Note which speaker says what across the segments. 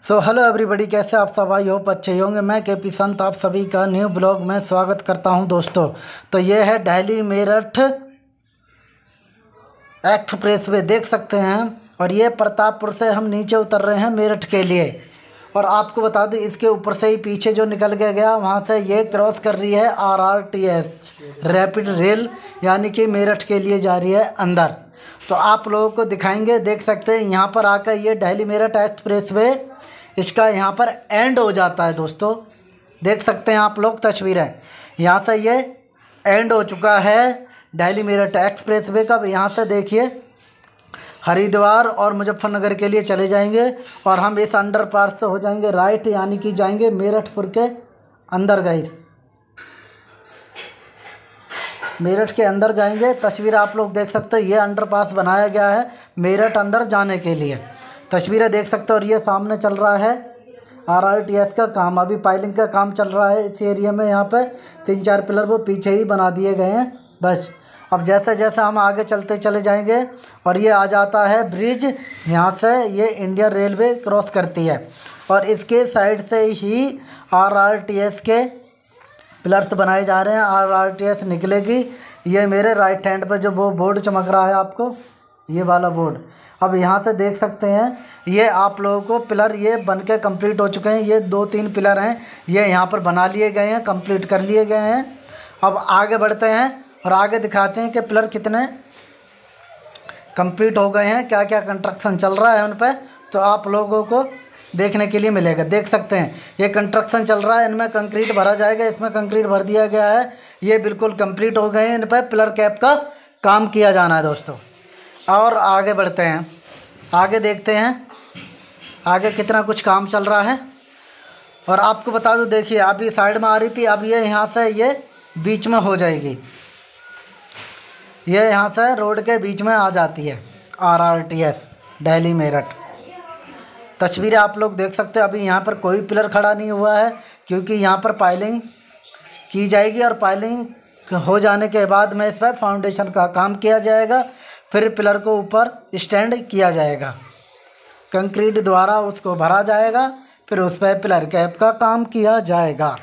Speaker 1: Hello everybody, कैसे आप सब? आई होप अच्छे ही होंगे। मैं केपी संत आप सभी का न्यू ब्लॉग में स्वागत करता हूं दोस्तों। तो ये है दिल्ली मेरठ एक्सप्रेस वे, देख सकते हैं। और ये प्रतापपुर से हम नीचे उतर रहे हैं मेरठ के लिए। और आपको बता दूं, इसके ऊपर से ही पीछे जो निकल के गया वहाँ से ये क्रॉस कर रही है RRTS रैपिड रेल, यानी कि मेरठ के लिए जा रही है अंदर। तो आप लोगों को दिखाएंगे, देख सकते हैं यहाँ पर आकर ये दिल्ली मेरठ एक्सप्रेस वे इसका यहाँ पर एंड हो जाता है दोस्तों। देख सकते हैं आप लोग तस्वीरें, यहाँ से ये एंड हो चुका है दिल्ली मेरठ एक्सप्रेस वे का। यहाँ से देखिए हरिद्वार और मुजफ्फरनगर के लिए चले जाएंगे और हम इस अंडरपास से हो जाएंगे राइट, यानी कि जाएंगे मेरठपुर के अंदर। गए मेरठ के अंदर जाएंगे। तस्वीर आप लोग देख सकते हैं, ये अंडरपास बनाया गया है मेरठ अंदर जाने के लिए। तस्वीरें देख सकते हो। और ये सामने चल रहा है RRTS का काम, अभी पाइलिंग का काम चल रहा है इस एरिया में। यहाँ पे 3-4 पिलर वो पीछे ही बना दिए गए हैं बस। अब जैसे जैसे हम आगे चलते चले जाएंगे और ये आ जाता है ब्रिज, यहाँ से ये इंडियन रेलवे क्रॉस करती है और इसके साइड से ही RRTS के पिलर्स बनाए जा रहे हैं। RRTS निकलेगी। ये मेरे राइट हैंड पे जो वो बोर्ड चमक रहा है आपको, ये वाला बोर्ड, अब यहाँ से देख सकते हैं ये आप लोगों को पिलर ये बन के कम्प्लीट हो चुके हैं। ये 2-3 पिलर हैं, ये यहाँ पर बना लिए गए हैं, कंप्लीट कर लिए गए हैं। अब आगे बढ़ते हैं और आगे दिखाते हैं कि पिलर कितने कंप्लीट हो गए हैं, क्या क्या कंस्ट्रक्शन चल रहा है उन पर, तो आप लोगों को देखने के लिए मिलेगा। देख सकते हैं ये कंस्ट्रक्शन चल रहा है, इनमें कंक्रीट भरा जाएगा। इसमें कंक्रीट भर दिया गया है, ये बिल्कुल कंप्लीट हो गए हैं। इन पर पिलर कैप का काम किया जाना है दोस्तों। और आगे बढ़ते हैं, आगे देखते हैं आगे कितना कुछ काम चल रहा है। और आपको बता दूं, देखिए अभी साइड में आ रही थी, अब ये यहाँ से ये बीच में हो जाएगी, ये यहाँ से रोड के बीच में आ जाती है RRTS दिल्ली मेरठ। तस्वीरें आप लोग देख सकते हैं। अभी यहाँ पर कोई पिलर खड़ा नहीं हुआ है क्योंकि यहाँ पर पाइलिंग की जाएगी और पाइलिंग हो जाने के बाद में इस पर फाउंडेशन का काम किया जाएगा। फिर पिलर को ऊपर स्टैंड किया जाएगा, कंक्रीट द्वारा उसको भरा जाएगा, फिर उस पर पिलर कैप का काम किया जाएगा।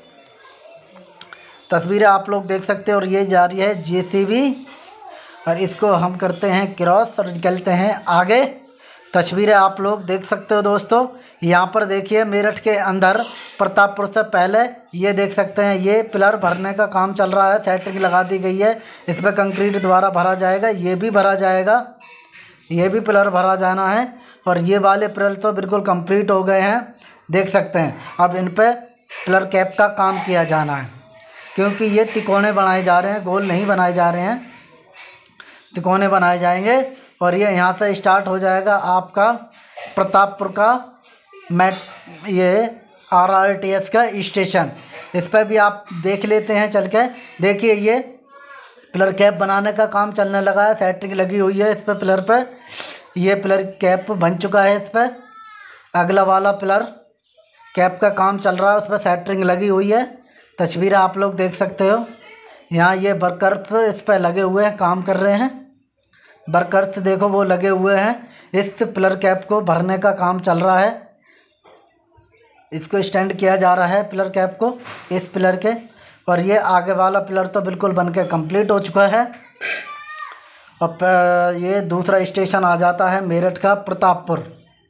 Speaker 1: तस्वीरें आप लोग देख सकते हैं। और ये जा रही है JCB और इसको हम करते हैं क्रॉस और निकलते हैं आगे। तस्वीरें आप लोग देख सकते हो दोस्तों। यहाँ पर देखिए मेरठ के अंदर प्रतापपुर से पहले ये देख सकते हैं, ये पिलर भरने का काम चल रहा है, सेटिंग लगा दी गई है। इस पर कंक्रीट द्वारा भरा जाएगा, ये भी भरा जाएगा, ये भी पिलर भरा जाना है। और ये वाले पिलर तो बिल्कुल कंप्लीट हो गए हैं, देख सकते हैं। अब इन पर पिलर कैप का काम किया जाना है क्योंकि ये तिकोने बनाए जा रहे हैं, गोल नहीं बनाए जा रहे हैं, तिकोने बनाए जाएंगे। और ये यहाँ से स्टार्ट हो जाएगा आपका प्रतापपुर का ये RRTS का स्टेशन। इस पर भी आप देख लेते हैं चल के। देखिए ये पिलर कैप बनाने का काम चलने लगा है, सेटिंग लगी हुई है इस पर, पिलर पर ये पिलर कैप बन चुका है। इस पर अगला वाला पिलर कैप का काम चल रहा है, उस पर सेटिंग लगी हुई है। तस्वीरें आप लोग देख सकते हो। यहाँ ये वर्कर्स इस पर लगे हुए हैं, काम कर रहे हैं। वर्कर्स देखो वो लगे हुए हैं, इस पिलर कैप को भरने का काम चल रहा है। इसको स्टैंड किया जा रहा है पिलर कैप को, इस पिलर के। और ये आगे वाला पिलर तो बिल्कुल बनके कंप्लीट हो चुका है। अब ये दूसरा स्टेशन आ जाता है मेरठ का प्रतापपुर।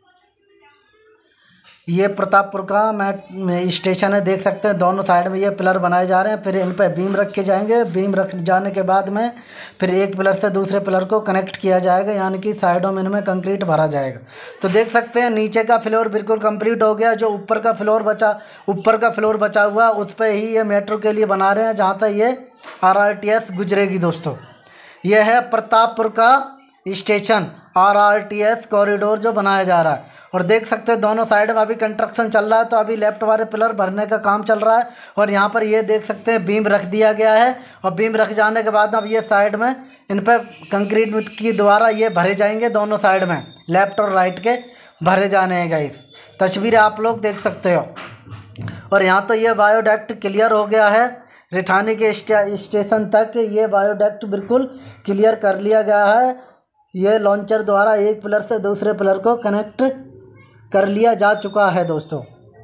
Speaker 1: ये प्रतापपुर का स्टेशन है, देख सकते हैं। दोनों साइड में ये पिलर बनाए जा रहे हैं, फिर इन पर बीम रखे जाएंगे। बीम रख जाने के बाद में फिर एक पिलर से दूसरे पिलर को कनेक्ट किया जाएगा, यानी कि साइडों में इनमें कंक्रीट भरा जाएगा। तो देख सकते हैं नीचे का फ्लोर बिल्कुल कंप्लीट हो गया। जो ऊपर का फ्लोर बचा हुआ उस पर ही ये मेट्रो के लिए बना रहे हैं, जहाँ तक ये RRTS गुजरेगी दोस्तों। ये है प्रतापपुर का स्टेशन, RRTS कॉरिडोर जो बनाया जा रहा है। और देख सकते हैं दोनों साइड में अभी कंस्ट्रक्शन चल रहा है, तो अभी लेफ्ट वाले पिलर भरने का काम चल रहा है। और यहाँ पर ये देख सकते हैं बीम रख दिया गया है। और बीम रख जाने के बाद अब ये साइड में इन पर कंक्रीट की द्वारा ये भरे जाएंगे, दोनों साइड में लेफ्ट और राइट के भरे जाने हैं गाइस। तस्वीरें आप लोग देख सकते हो। और यहाँ तो ये बायोडक्ट क्लियर हो गया है, रिठानी के स्टेशन तक ये बायोडक्ट बिल्कुल क्लियर कर लिया गया है। ये लॉन्चर द्वारा एक पिलर से दूसरे पिलर को कनेक्ट कर लिया जा चुका है दोस्तों,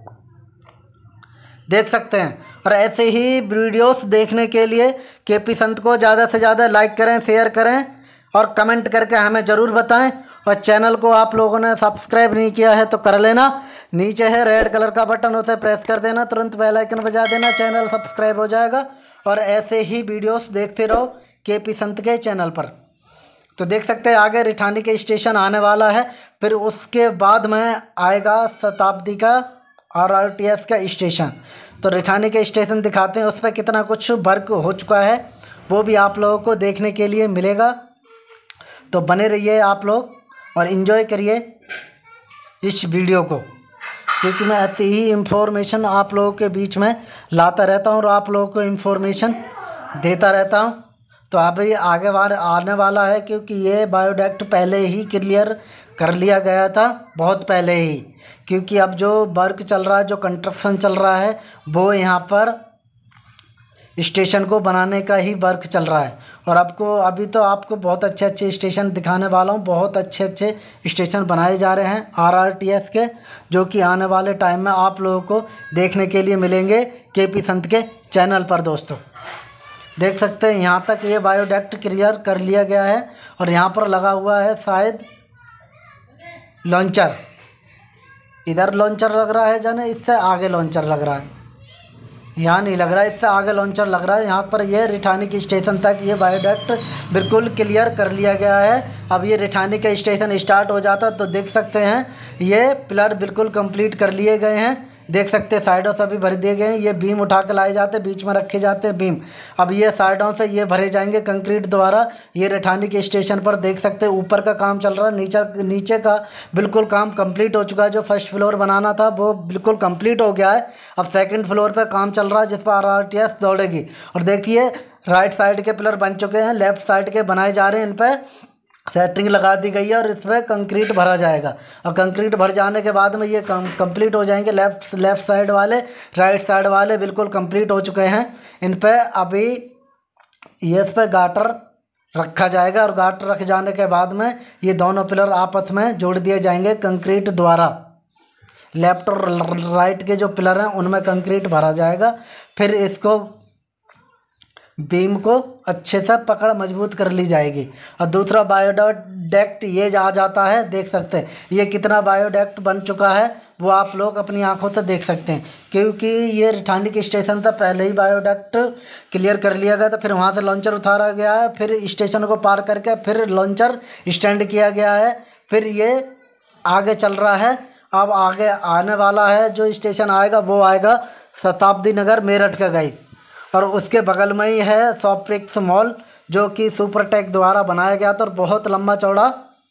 Speaker 1: देख सकते हैं। और ऐसे ही वीडियोस देखने के लिए केपी संत को ज़्यादा से ज़्यादा लाइक करें, शेयर करें और कमेंट करके हमें ज़रूर बताएं। और चैनल को आप लोगों ने सब्सक्राइब नहीं किया है तो कर लेना, नीचे है रेड कलर का बटन, उसे प्रेस कर देना, तुरंत बेल आइकन बजा देना, चैनल सब्सक्राइब हो जाएगा। और ऐसे ही वीडियोस देखते रहो केपी संत के चैनल पर। तो देख सकते हैं आगे रिठानी के स्टेशन आने वाला है, फिर उसके बाद में आएगा शताब्दी का RRTS का स्टेशन। तो रिठानी के स्टेशन दिखाते हैं, उस पर कितना कुछ वर्क हो चुका है वो भी आप लोगों को देखने के लिए मिलेगा। तो बने रहिए आप लोग और इन्जॉय करिए इस वीडियो को, क्योंकि मैं ऐसी ही इन्फॉर्मेशन आप लोगों के बीच में लाता रहता हूँ और आप लोगों को इन्फॉर्मेशन देता रहता हूँ। तो अभी आगे बार आने वाला है, क्योंकि ये बायोडक्ट पहले ही क्लियर कर लिया गया था, बहुत पहले ही। क्योंकि अब जो वर्क चल रहा है, जो कंस्ट्रक्शन चल रहा है, वो यहाँ पर स्टेशन को बनाने का ही वर्क चल रहा है। और अभी तो आपको बहुत अच्छे अच्छे स्टेशन दिखाने वाला हूँ। बहुत अच्छे अच्छे स्टेशन बनाए जा रहे हैं RRTS के, जो कि आने वाले टाइम में आप लोगों को देखने के लिए मिलेंगे केपी संत के चैनल पर दोस्तों। देख सकते हैं यहाँ तक ये बायोडक्ट क्लियर कर लिया गया है और यहाँ पर लगा हुआ है शायद लॉन्चर। इधर लॉन्चर लग रहा है जाने, इससे आगे लॉन्चर लग रहा है, यहाँ नहीं लग रहा है, इससे आगे लॉन्चर लग रहा है। यहाँ पर ये रिठानी के स्टेशन तक ये बायोडक्ट बिल्कुल क्लियर कर लिया गया है। अब ये रिठानी का स्टेशन स्टार्ट हो जाता तो देख सकते हैं ये पिलर बिल्कुल कंप्लीट कर लिए गए हैं। देख सकते हैं साइडों से भी भर दिए गए हैं। ये बीम उठा के लाए जाते हैं, बीच में रखे जाते हैं बीम। अब ये साइडों से ये भरे जाएंगे कंक्रीट द्वारा। ये रिठानी के स्टेशन पर देख सकते हैं ऊपर का काम चल रहा है, नीचे का बिल्कुल काम कंप्लीट हो चुका है। जो फर्स्ट फ्लोर बनाना था वो बिल्कुल कंप्लीट हो गया है। अब सेकंड फ्लोर पर काम चल रहा है, जिस पर RRTS दौड़ेगी। और देखिए राइट साइड के पिलर बन चुके हैं, लेफ्ट साइड के बनाए जा रहे हैं, इन पर सेटिंग लगा दी गई है और इस पर कंक्रीट भरा जाएगा। और कंक्रीट भर जाने के बाद में ये कंप्लीट हो जाएंगे। लेफ़्ट साइड वाले, राइट साइड वाले बिल्कुल कंप्लीट हो चुके हैं। इन पर अभी ये इस पर गाटर रखा जाएगा और गाटर रख जाने के बाद में ये दोनों पिलर आपस में जोड़ दिए जाएंगे कंक्रीट द्वारा। लेफ़्ट और राइट के जो पिलर हैं उनमें कंक्रीट भरा जाएगा। फिर इसको बीम को अच्छे से पकड़ मजबूत कर ली जाएगी। और दूसरा बायोडक्ट ये जा जाता है, देख सकते हैं ये कितना बायोडक्ट बन चुका है वो आप लोग अपनी आंखों से देख सकते हैं। क्योंकि ये रिठानी के स्टेशन से पहले ही बायोडक्ट क्लियर कर लिया गया था, फिर वहाँ से लॉन्चर उतारा गया है, फिर स्टेशन को पार करके फिर लॉन्चर स्टैंड किया गया है, फिर ये आगे चल रहा है। अब आगे आने वाला है जो स्टेशन आएगा वो आएगा शताब्दी नगर मेरठ का गाइस। और उसके बगल में ही है शॉपिक्स मॉल, जो कि सुपरटेक द्वारा बनाया गया था और बहुत लंबा चौड़ा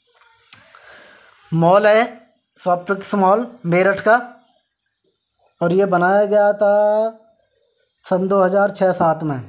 Speaker 1: मॉल है शॉपिक्स मॉल मेरठ का। और ये बनाया गया था सन 2006-07 में।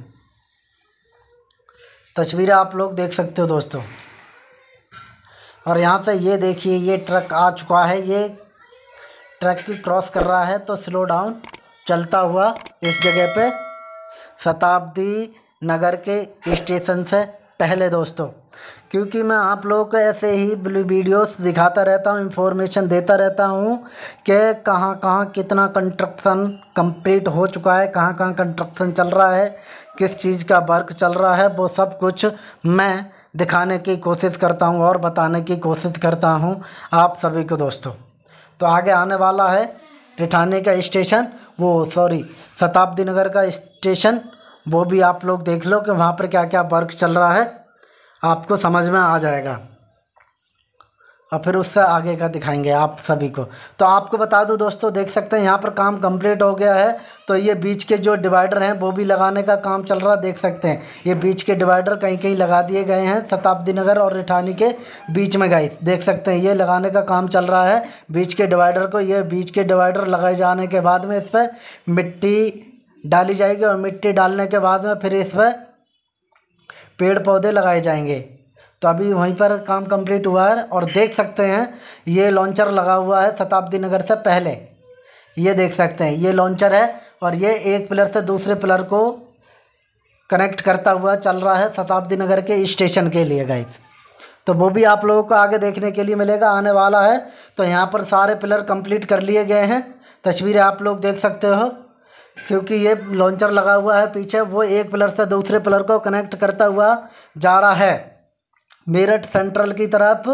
Speaker 1: तस्वीरें आप लोग देख सकते हो दोस्तों। और यहाँ से ये देखिए ये ट्रक आ चुका है, ये ट्रक की क्रॉस कर रहा है तो स्लो डाउन चलता हुआ इस जगह पे शताब्दी नगर के स्टेशन से पहले दोस्तों। क्योंकि मैं आप लोगों को ऐसे ही वीडियोस दिखाता रहता हूँ, इन्फॉर्मेशन देता रहता हूँ कि कहाँ कहाँ कितना कंस्ट्रक्शन कंप्लीट हो चुका है, कहाँ कहाँ कंस्ट्रक्शन चल रहा है, किस चीज़ का वर्क चल रहा है, वो सब कुछ मैं दिखाने की कोशिश करता हूँ और बताने की कोशिश करता हूँ आप सभी को दोस्तों। तो आगे आने वाला है रिठानी का स्टेशन, शताब्दी नगर का स्टेशन, वो भी आप लोग देख लो कि वहाँ पर क्या क्या वर्क चल रहा है, आपको समझ में आ जाएगा। और फिर उससे आगे का दिखाएंगे आप सभी को। तो आपको बता दूं दोस्तों, देख सकते हैं यहाँ पर काम कंप्लीट हो गया है। तो ये बीच के जो डिवाइडर हैं वो भी लगाने का काम चल रहा है, देख सकते हैं ये बीच के डिवाइडर कहीं कहीं लगा दिए गए हैं शताब्दी नगर और रिठानी के बीच में गाइस। देख सकते हैं ये लगाने का काम चल रहा है बीच के डिवाइडर को। ये बीच के डिवाइडर लगाए जाने के बाद में इस पर मिट्टी डाली जाएगी और मिट्टी डालने के बाद में फिर इस पर पेड़ पौधे लगाए जाएंगे। तो अभी वहीं पर काम कंप्लीट हुआ है और देख सकते हैं ये लॉन्चर लगा हुआ है शताब्दी नगर से पहले। ये देख सकते हैं ये लॉन्चर है और ये एक पिलर से दूसरे पिलर को कनेक्ट करता हुआ चल रहा है शताब्दी नगर के स्टेशन के लिए गाइस। तो वो भी आप लोगों को आगे देखने के लिए मिलेगा, आने वाला है। तो यहाँ पर सारे पिलर कंप्लीट कर लिए गए हैं, तस्वीरें आप लोग देख सकते हो। क्योंकि ये लॉन्चर लगा हुआ है पीछे, वो एक पिलर से दूसरे पिलर को कनेक्ट करता हुआ जा रहा है मेरठ सेंट्रल की तरफ।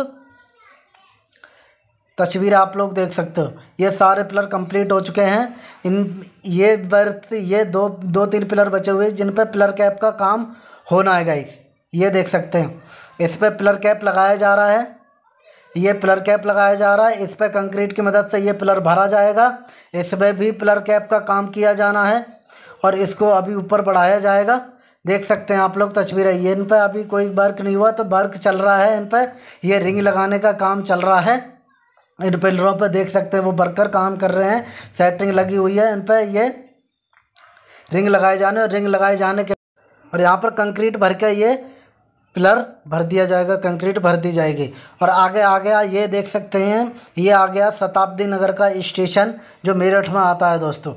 Speaker 1: तस्वीर आप लोग देख सकते हो, ये सारे पिलर कंप्लीट हो चुके हैं। ये दो तीन पिलर बचे हुए जिन पे पिलर कैप का काम होना है गाइस। ये देख सकते हैं, इस पे पिलर कैप लगाया जा रहा है, ये पिलर कैप लगाया जा रहा है। इस पे कंक्रीट की मदद से ये पिलर भरा जाएगा, इस पे भी पिलर कैप का काम किया जाना है और इसको अभी ऊपर बढ़ाया जाएगा। देख सकते हैं आप लोग तस्वीरें, ये इन पे अभी कोई वर्क नहीं हुआ, तो वर्क चल रहा है इन पे। ये रिंग लगाने का काम चल रहा है इन पिलरों पे, देख सकते हैं वो वर्कर काम कर रहे हैं, सेटिंग लगी हुई है इन पे। ये रिंग लगाए जाने और रिंग लगाए जाने के और यहाँ पर कंक्रीट भर के ये पिलर भर दिया जाएगा, कंक्रीट भर दी जाएगी। और आगे आ गया, ये देख सकते हैं, ये आ गया शताब्दी नगर का स्टेशन जो मेरठ में आता है दोस्तों।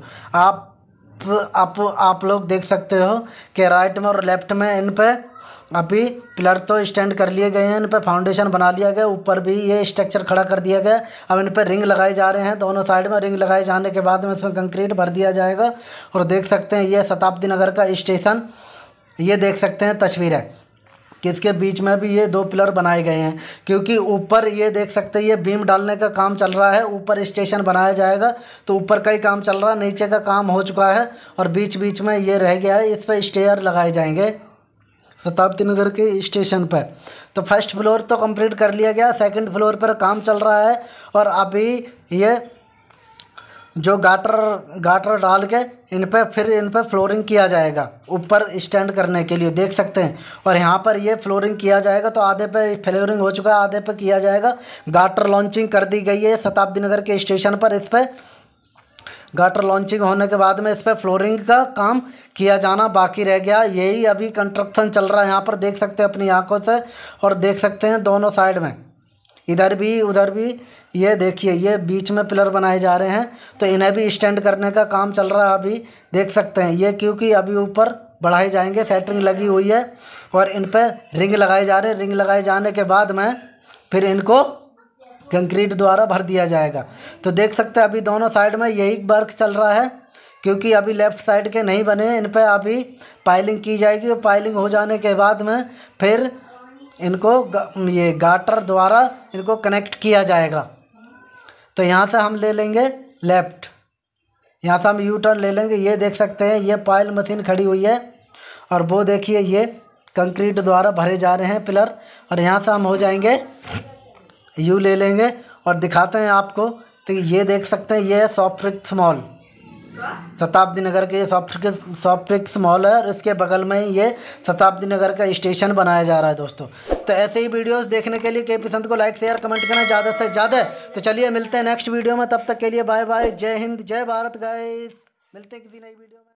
Speaker 1: आप लोग देख सकते हो कि राइट में और लेफ्ट में इन पे अभी पिलर तो स्टैंड कर लिए गए हैं, इन पे फाउंडेशन बना लिया गया, ऊपर भी ये स्ट्रक्चर खड़ा कर दिया गया। अब इन पे रिंग लगाए जा रहे हैं, दोनों साइड में रिंग लगाए जाने के बाद में इसमें कंक्रीट भर दिया जाएगा। और देख सकते हैं ये शताब्दी नगर का स्टेशन, ये देख सकते हैं तस्वीर है कि इसके बीच में भी ये दो पिलर बनाए गए हैं। क्योंकि ऊपर ये देख सकते हैं ये बीम डालने का काम चल रहा है, ऊपर स्टेशन बनाया जाएगा, तो ऊपर का ही काम चल रहा है, नीचे का काम हो चुका है और बीच बीच में ये रह गया है, इस पर स्टेयर लगाए जाएंगे शताब्दी नगर के स्टेशन पर। तो फर्स्ट फ्लोर तो कंप्लीट कर लिया गया, सेकंड फ्लोर पर काम चल रहा है और अभी ये जो गाटर डाल के इन पे फ्लोरिंग किया जाएगा ऊपर स्टैंड करने के लिए, देख सकते हैं। और यहाँ पर ये फ्लोरिंग किया जाएगा, तो आधे पे फ्लोरिंग हो चुका है, आधे पे किया जाएगा। गाटर लॉन्चिंग कर दी गई है शताब्दी नगर के स्टेशन पर। इस पर गाटर लॉन्चिंग होने के बाद में इस पर फ्लोरिंग का काम किया जाना बाकी रह गया। यही अभी कंस्ट्रक्शन चल रहा है, यहाँ पर देख सकते हैं अपनी आंखों से। और देख सकते हैं दोनों साइड में, इधर भी उधर भी, ये देखिए ये बीच में पिलर बनाए जा रहे हैं, तो इन्हें भी स्टैंड करने का काम चल रहा है अभी, देख सकते हैं। ये क्योंकि अभी ऊपर बढ़ाए जाएंगे, सेटिंग लगी हुई है और इन पर रिंग लगाए जा रहे हैं। रिंग लगाए जाने के बाद में फिर इनको कंक्रीट द्वारा भर दिया जाएगा। तो देख सकते हैं अभी दोनों साइड में यही वर्क चल रहा है, क्योंकि अभी लेफ़्ट साइड के नहीं बने, इन पर अभी पाइलिंग की जाएगी। और पाइलिंग हो जाने के बाद में फिर इनको ये गाटर द्वारा इनको कनेक्ट किया जाएगा। तो यहाँ से हम ले लेंगे लेफ़्ट, यहाँ से हम यू टर्न ले लेंगे। ये देख सकते हैं ये पाइल मशीन खड़ी हुई है और वो देखिए ये कंक्रीट द्वारा भरे जा रहे हैं पिलर। और यहाँ से हम हो जाएंगे यू ले लेंगे और दिखाते हैं आपको। तो ये देख सकते हैं ये है सॉफ्टरिक्स मॉल, शताब्दी नगर के सॉफ्टरिक्स मॉल है और इसके बगल में ही ये शताब्दी नगर का स्टेशन बनाया जा रहा है दोस्तों। तो ऐसे ही वीडियोस देखने के लिए केपी संत को लाइक शेयर कमेंट करना ज़्यादा से ज़्यादा। तो चलिए मिलते हैं नेक्स्ट वीडियो में, तब तक के लिए बाय बाय, जय हिंद जय भारत गाइस। मिलते हैं किसी नई वीडियो में।